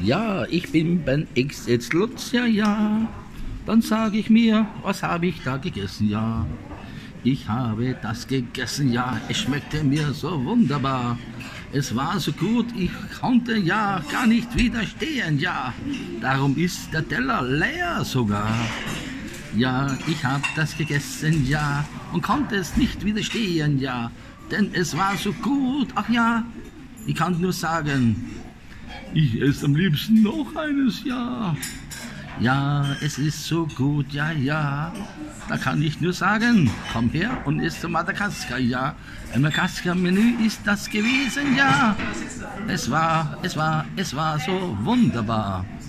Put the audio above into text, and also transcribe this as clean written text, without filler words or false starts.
Ja, ich bin Ben X jetzt Lutz, ja, ja. Dann sage ich mir, was habe ich da gegessen, ja. Ich habe das gegessen, ja, es schmeckte mir so wunderbar. Es war so gut, ich konnte ja gar nicht widerstehen, ja. Darum ist der Teller leer sogar. Ja, ich hab das gegessen, ja, und konnte es nicht widerstehen, ja. Denn es war so gut, ach ja, ich kann nur sagen, ich esse am liebsten noch eines, ja. Ja, es ist so gut, ja, ja. Da kann ich nur sagen, komm her und isst Madagaskar, ja. Ein Madagaskar-Menü ist das gewesen, ja. Es war so wunderbar.